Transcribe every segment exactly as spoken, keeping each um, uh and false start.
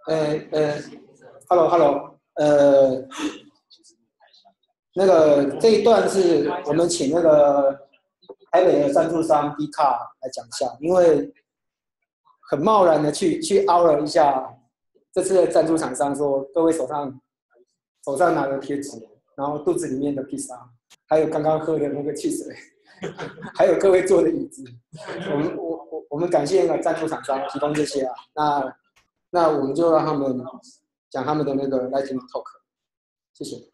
呃呃，Hello Hello，呃，那个这一段是我们请那个台北的赞助商 D 卡来讲一下，因为很贸然的去去凹了一下这次的赞助厂商说，各位手上手上拿的贴纸，然后肚子里面的披萨，还有刚刚喝的那个汽水，还有各位坐的椅子，我们我我我们感谢那个赞助厂商提供这些啊，那那我们就让他们讲他们的那个 Lightning Talk， 谢谢。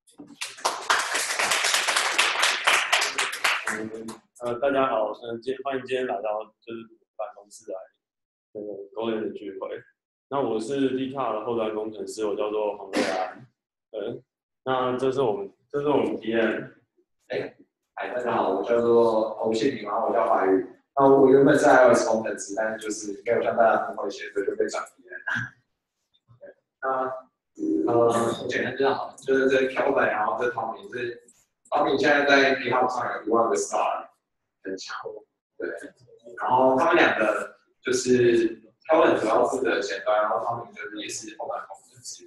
嗯，呃，大家好，嗯，今欢迎今天来到就是办公室来那个工人的聚会。那我是 D 卡的后端工程师，我叫做黄瑞安。呃，那这是我们这是我们 P M。 哎，嗨，大家好，我叫做欧信明，然后我叫华宇。那我原本是 iOS 工程师，但是就是没有像大家那么会写，所以就被转 P M。那呃，我简单介绍好，就是这 Kelvin， 然后这 Tommy 是 Tommy 现在在 GitHub 上有一万个 star， 很强，对。然后他们两个就是 Kelvin 主要负责前端，然后 Tommy 就是也是后端工程师。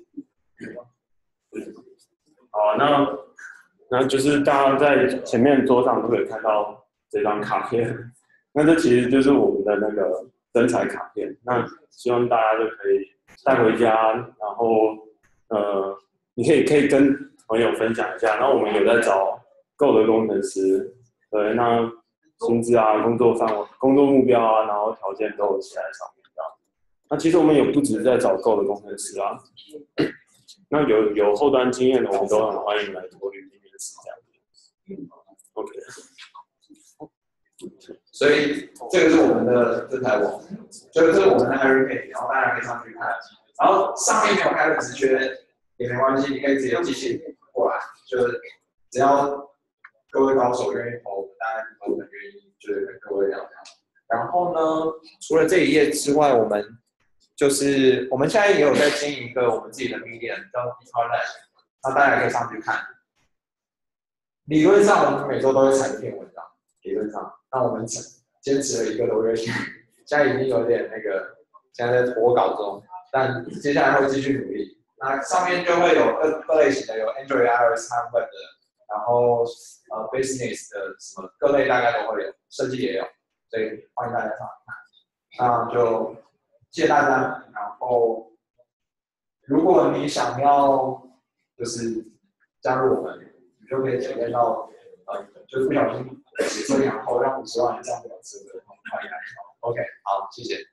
好，那那就是大家在前面桌上都可以看到这张卡片，那这其实就是我们的那个征才卡片。那希望大家就可以带回家，然后呃，你可以可以跟朋友分享一下。然后我们有在找Go的工程师，对，那薪资啊、工作范围、工作目标啊，然后条件都有写在上面这样。那其实我们也不只是在找Go的工程师啊。那有有后端经验的，我们都很欢迎来投履历面试这样。OK。 所以这个是我们的这台网，这个是我们的 hiring page， 然后大家可以上去看。然后上面没有开的职缺也没关系，你可以直接寄信过来，就是只要各位高手愿意投，大家都很愿意，就是跟各位聊聊。然后呢，除了这一页之外，我们就是我们现在也有在经营一个我们自己的 Medium 叫 DeepLab， 那大家可以上去看。理论上我们每周都会产一篇文章，理论上，那我们坚持了一个多月，现在已经有点那个，现在在拖稿中，但接下来会继续努力。那上面就会有各各类型的，有 Android、iOS 和 Web 的，然后呃 Business 的什么各类大概都会有，设计也有，所以欢迎大家上来看。那就谢谢大家。然后，如果你想要就是加入我们，你就可以体验到呃，就是不小心写错然后让五十万以上表示的欢迎来。OK， 好，谢谢。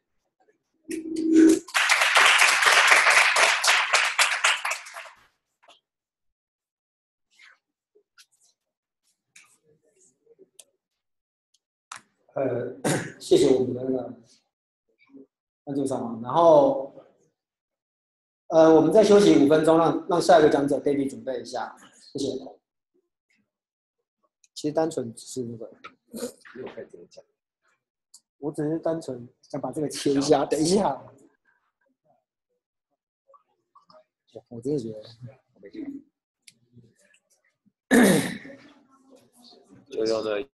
呃，谢谢我们的那个赞助商，然后呃，我们再休息五分钟，让让下一个讲者 David 准备一下，谢谢。其实单纯只是那个， 我可以直接讲， 我只是单纯想把这个切一下，等一下。我真的觉得， 就用的。